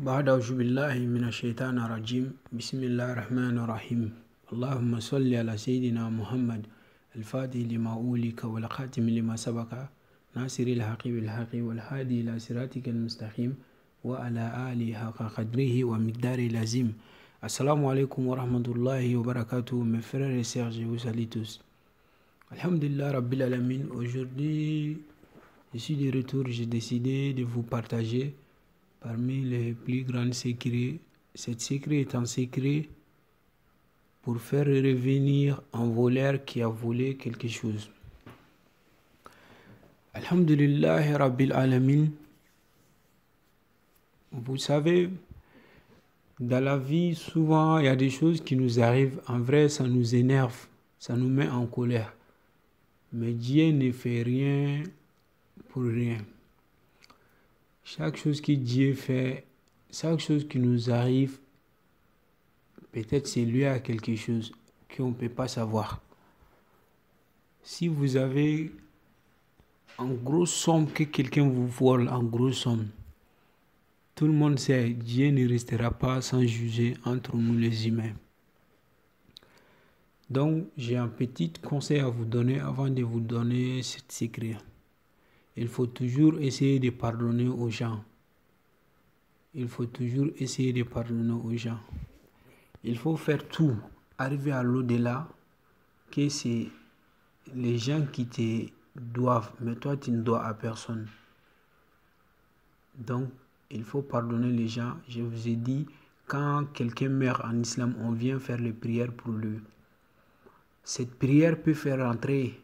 بعد أعوذ بالله من الشيطان الرجيم بسم الله الرحمن الرحيم اللهم صل على سيدنا محمد الفاتح لما أولك والخاتم لما سبق ناصر الحق بالحق والهادي إلى صراطك المستقيم وعلى آله حق قدره ومقداره العظيم. Assalamu alaikum wa rahmatullahi wa barakatuh, mes frères et sœurs, je vous salue tous. Alhamdulillah Rabbil Alamin, aujourd'hui je suis de retour, j'ai décidé de vous partager parmi les plus grands secrets. Cet secret est un secret pour faire revenir un voleur qui a volé quelque chose. Alhamdulillah Rabbil Alamin. Vous savez, dans la vie, souvent, il y a des choses qui nous arrivent. En vrai, ça nous énerve, ça nous met en colère. Mais Dieu ne fait rien pour rien. Chaque chose que Dieu fait, chaque chose qui nous arrive, peut-être c'est lié à quelque chose qu'on ne peut pas savoir. Si vous avez une grosse somme que quelqu'un vous vole, en grosse somme, tout le monde sait, Dieu ne restera pas sans juger entre nous les humains. Donc, j'ai un petit conseil à vous donner avant de vous donner ce secret. Il faut toujours essayer de pardonner aux gens. Il faut toujours essayer de pardonner aux gens. Il faut faire tout, arriver à l'au-delà, que c'est les gens qui te doivent, mais toi tu ne dois à personne. Donc, il faut pardonner les gens. Je vous ai dit, quand quelqu'un meurt en islam, on vient faire les prières pour lui. Cette prière peut faire entrer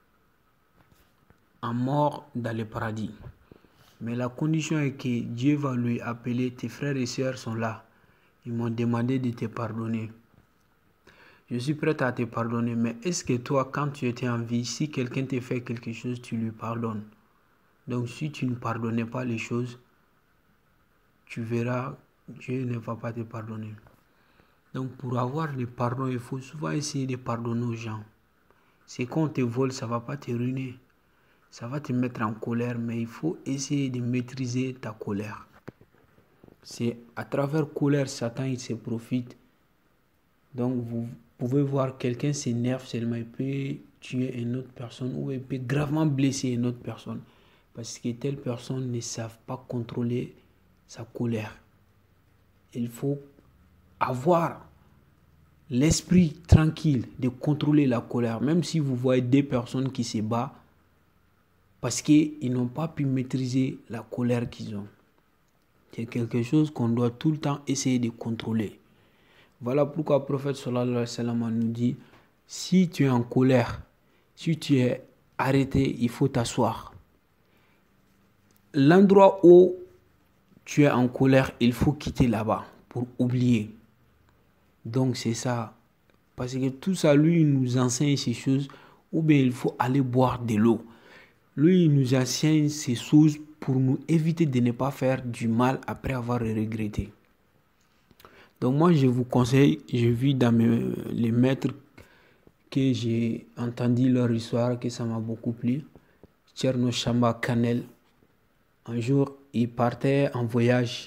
un mort dans le paradis. Mais la condition est que Dieu va lui appeler, tes frères et sœurs sont là. Ils m'ont demandé de te pardonner. Je suis prêt à te pardonner, mais est-ce que toi, quand tu étais en vie, si quelqu'un te fait quelque chose, tu lui pardonnes? Donc si tu ne pardonnais pas les choses, tu verras, Dieu ne va pas te pardonner. Donc pour avoir le pardon, il faut souvent essayer de pardonner aux gens. C'est quand on te vole, ça ne va pas te ruiner. Ça va te mettre en colère, mais il faut essayer de maîtriser ta colère. C'est à travers colère, Satan il se profite. Donc vous pouvez voir quelqu'un s'énerve seulement, il peut tuer une autre personne ou il peut gravement blesser une autre personne. Parce que telles personnes ne savent pas contrôler sa colère. Il faut avoir l'esprit tranquille de contrôler la colère. Même si vous voyez deux personnes qui se battent parce qu'ils n'ont pas pu maîtriser la colère qu'ils ont. C'est quelque chose qu'on doit tout le temps essayer de contrôler. Voilà pourquoi le prophète sallallahu alayhi wa sallam nous dit, si tu es en colère, si tu es arrêté, il faut t'asseoir. L'endroit où tu es en colère, il faut quitter là-bas pour oublier. Donc c'est ça. Parce que tout ça, lui, il nous enseigne ces choses. Ou bien il faut aller boire de l'eau. Lui, il nous enseigne ces choses pour nous éviter de ne pas faire du mal après avoir regretté. Donc moi, je vous conseille, j'ai vu dans les maîtres que j'ai entendu leur histoire, que ça m'a beaucoup plu. Tcherno Shamba Kanel, un jour, il partait en voyage.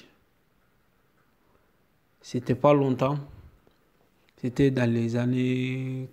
C'était pas longtemps. C'était dans les années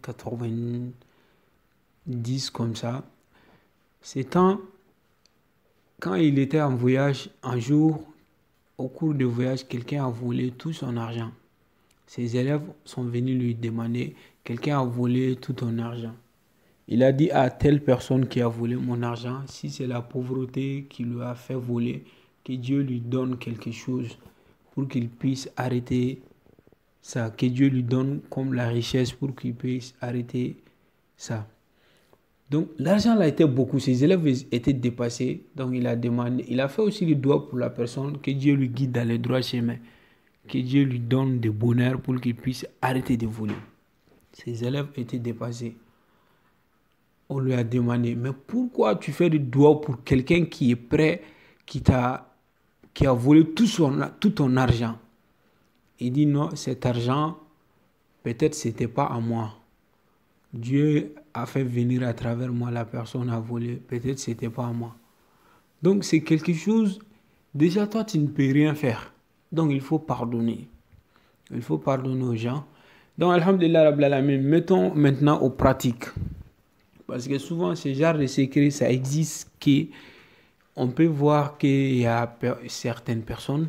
90 comme ça. C'est quand il était en voyage, un jour, au cours du voyage, quelqu'un a volé tout son argent. Ses élèves sont venus lui demander, quelqu'un a volé tout ton argent. Il a dit à telle personne qui a volé mon argent, si c'est la pauvreté qui lui a fait voler, que Dieu lui donne quelque chose pour qu'il puisse arrêter ça, que Dieu lui donne comme la richesse pour qu'il puisse arrêter ça. Donc l'argent là était beaucoup, ses élèves étaient dépassés, donc il a demandé, il a fait aussi le doigt pour la personne, que Dieu lui guide dans les droits chemins, que Dieu lui donne du bonheur pour qu'il puisse arrêter de voler. Ses élèves étaient dépassés. On lui a demandé, mais pourquoi tu fais le doigt pour quelqu'un qui est prêt, qui a volé tout ton argent? Il dit non, cet argent, peut-être c'était pas à moi. Dieu a fait venir à travers moi, la personne a volé, peut-être c'était pas à moi. Donc c'est quelque chose, déjà toi tu ne peux rien faire. Donc il faut pardonner. Il faut pardonner aux gens. Donc alhamdulillah Rabbil Alamin, mettons maintenant aux pratiques. Parce que souvent ce genre de secret, ça existe, qu'on peut voir qu'il y a certaines personnes,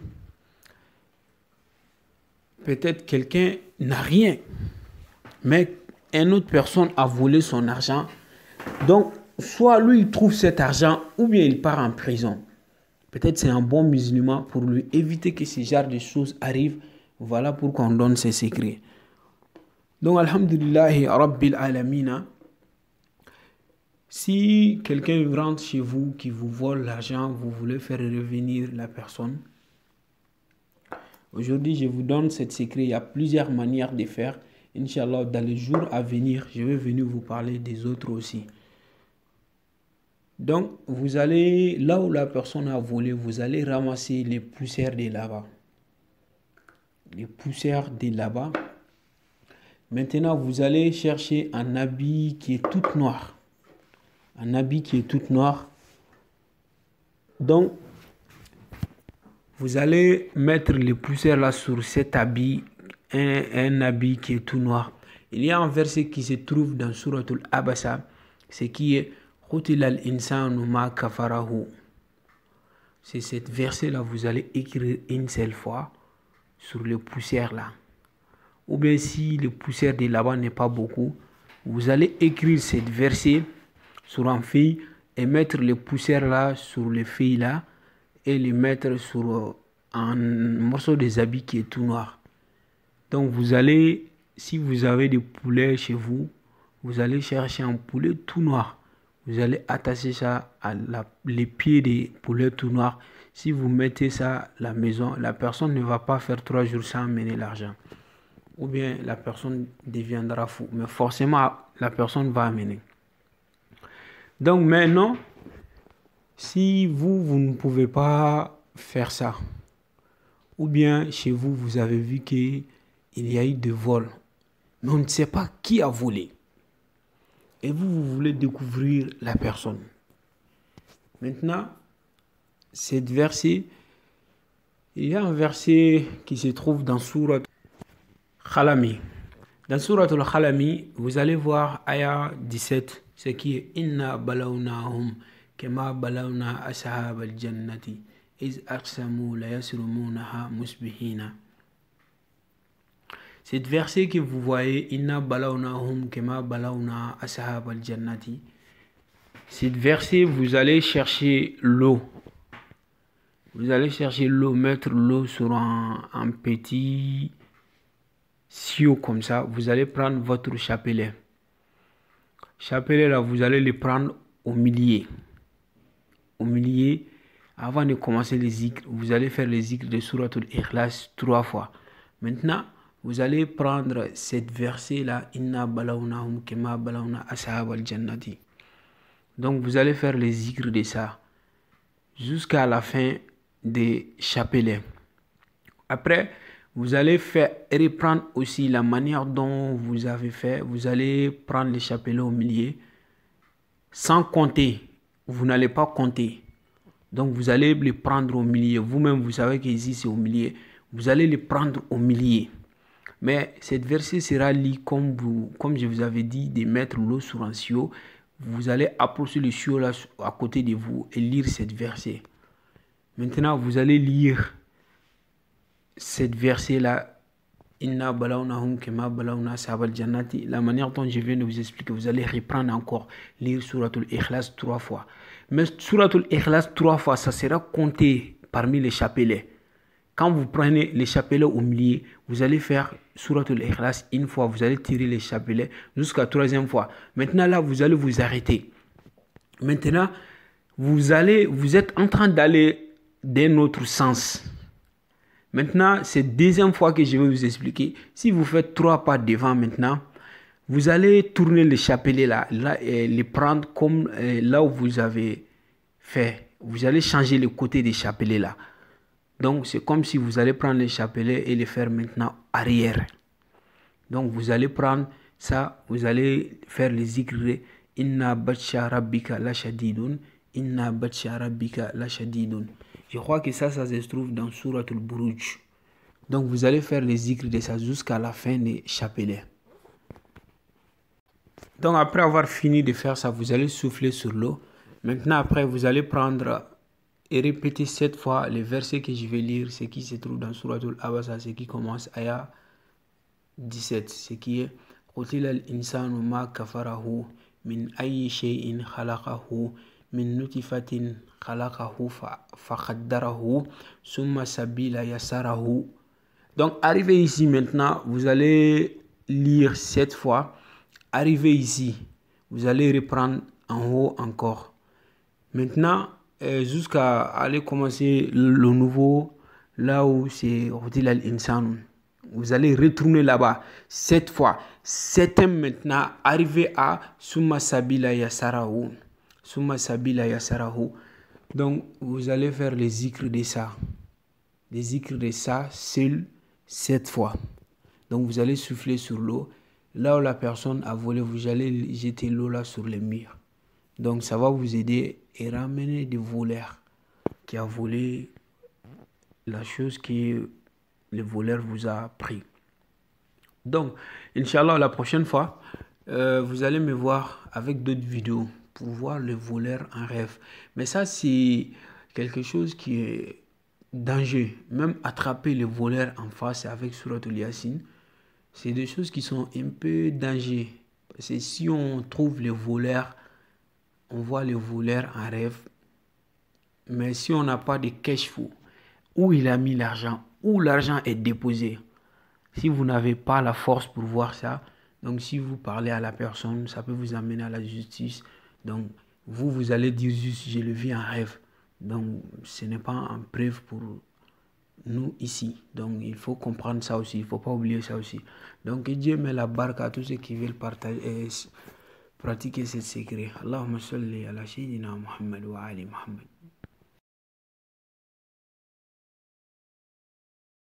peut-être quelqu'un n'a rien, mais une autre personne a volé son argent. Donc, soit lui, il trouve cet argent, ou bien il part en prison. Peut-être c'est un bon musulman pour lui éviter que ce genre de choses arrivent. Voilà pourquoi on donne ces secrets. Donc, alhamdulillahi rabbil alamina, si quelqu'un rentre chez vous, qui vous vole l'argent, vous voulez faire revenir la personne, aujourd'hui, je vous donne cette secret. Il y a plusieurs manières de faire. Inch'Allah, dans les jours à venir, je vais venir vous parler des autres aussi. Donc, vous allez, là où la personne a volé, vous allez ramasser les poussières de là-bas. Les poussières de là-bas. Maintenant, vous allez chercher un habit qui est tout noir. Un habit qui est tout noir. Donc, vous allez mettre les poussières là sur cet habit, un habit qui est tout noir. Il y a un verset qui se trouve dans Suratul Abasa, c'est qui est Qutilal insanu ma kafarahu. C'est cet verset là, vous allez écrire une seule fois sur les poussières là. Ou bien si les poussières de là-bas n'est pas beaucoup, vous allez écrire cette verset sur un feuille et mettre les poussières là sur les feuilles là et les mettre sur un morceau des habits qui est tout noir. Donc vous allez, si vous avez des poulets chez vous, vous allez chercher un poulet tout noir. Vous allez attacher ça à les pieds des poulets tout noirs. Si vous mettez ça à la maison, la personne ne va pas faire 3 jours sans amener l'argent. Ou bien la personne deviendra fou. Mais forcément, la personne va amener. Donc maintenant, si vous ne pouvez pas faire ça, ou bien chez vous, vous avez vu qu'il y a eu de vol, mais on ne sait pas qui a volé. Et vous voulez découvrir la personne. Maintenant, cette verset, il y a un verset qui se trouve dans Surat Khalami. Dans Surat Al-Khalami, vous allez voir ayah 17, ce qui est Inna balawnahum kama balawna ashab al-jannati iz aqsamu la yasrumunaha musbihina. Cet verset que vous voyez, Inna balawnahum kama balawna ashab al-jannati. Cet verset, vous allez chercher l'eau. Vous allez chercher l'eau, mettre l'eau sur un petit sio comme ça. Vous allez prendre votre chapelet. Chapelet là, vous allez le prendre au milieu. Au milieu, avant de commencer les zikr, vous allez faire les zikr de Suratul Ikhlas 3 fois. Maintenant, vous allez prendre cette verset là, Inna balawnahum kama balawna ashab al-jannati. Donc vous allez faire les zikr de ça jusqu'à la fin des chapelets. Après, vous allez reprendre aussi la manière dont vous avez fait. Vous allez prendre les chapelets au milieu sans compter. Vous n'allez pas compter. Donc vous allez les prendre au milieu. Vous-même, vous savez qu'ici c'est au milieu. Vous allez les prendre au milieu. Mais cette verset sera lit comme je vous avais dit, de mettre l'eau sur un sio. Vous allez approcher le sio là à côté de vous et lire cette verset. Maintenant, vous allez lire cette verset là. Inna balawnahum kama balawna ashab al-jannati. La manière dont je viens de vous expliquer, vous allez reprendre encore, lire Suratul Ikhlas 3 fois. Mais Suratul Ikhlas 3 fois, ça sera compté parmi les chapelets. Quand vous prenez les chapelets au milieu, vous allez faire Suratul Ikhlas une fois, vous allez tirer les chapelets jusqu'à la 3e fois. Maintenant là, vous allez vous arrêter. Maintenant, vous êtes en train d'aller d'un autre sens. Maintenant, c'est la 2e fois que je vais vous expliquer. Si vous faites 3 pas devant maintenant, vous allez tourner les chapelets là et les prendre comme là où vous avez fait. Vous allez changer le côté des chapelets là. Donc, c'est comme si vous allez prendre les chapelets et les faire maintenant arrière. Donc, vous allez prendre ça, vous allez faire les zikr. Inna batsha rabbika la shadidun. Inna batsha rabbika la shadidun. Je crois que ça se trouve dans Suratul Buruj. Donc vous allez faire les zikrs de ça jusqu'à la fin des chapelets. Donc après avoir fini de faire ça, vous allez souffler sur l'eau. Maintenant après, vous allez prendre et répéter 7 fois les versets que je vais lire, ce qui se trouve dans Suratul Abasa, ce qui commence ayah 17, ce qui est قتل الإنسان ما كفره من أي شيء خلقه من نطفة خلقه فقدره ثم سبيل يسره. Donc arrivé ici maintenant, vous allez lire 7 fois. Arrivé ici, vous allez reprendre en haut encore. Maintenant, jusqu'à aller commencer le nouveau, là où c'est قتل الإنسان. Vous allez retourner là-bas 7 fois. 7e maintenant, arrivé à Summa Sabila Yasarahu. Summa Sabila Yasarahu. Donc, vous allez faire les zikrs de ça. Les zikrs de ça, seul 7 fois. Donc, vous allez souffler sur l'eau. Là où la personne a volé, vous allez jeter l'eau là sur le mur. Donc, ça va vous aider et ramener des voleurs qui a volé la chose que le voleur vous a pris. Donc, Inch'Allah, la prochaine fois, vous allez me voir avec d'autres vidéos pour voir le voleur en rêve. Mais ça, c'est quelque chose qui est dangereux. Même attraper le voleur en face avec Suratul Yasin, c'est des choses qui sont un peu dangereuses. Parce que si on trouve le voleur, on voit le voleur en rêve. Mais si on n'a pas de cash flow, où il a mis l'argent, où l'argent est déposé, si vous n'avez pas la force pour voir ça, donc si vous parlez à la personne, ça peut vous amener à la justice. Donc vous allez dire juste je le vis en rêve. Donc ce n'est pas en preuve pour nous ici. Donc il faut comprendre ça aussi, il ne faut pas oublier ça aussi. Donc que Dieu met la barque à tous ceux qui veulent partager et pratiquer ce secret. Allahumma salli ala sayyidina Muhammad wa ali Muhammad.